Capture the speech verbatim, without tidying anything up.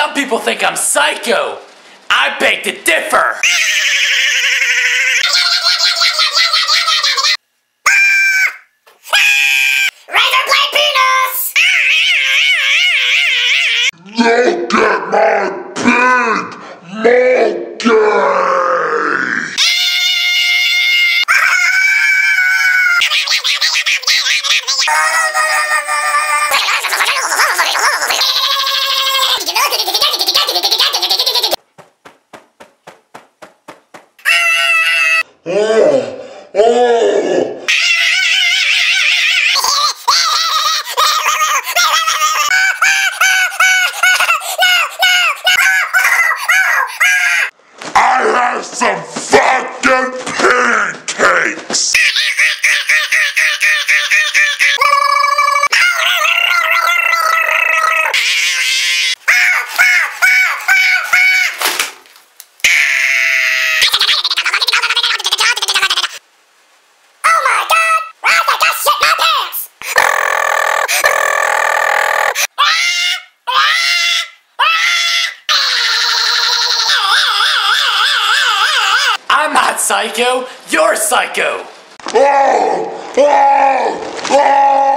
Some people think I'm psycho. I beg to differ. Razor blade penis! Look at my big monkey! Oh, oh. I have some fucking pancakes! I'm not psycho. You're psycho. Oh! Oh! Oh!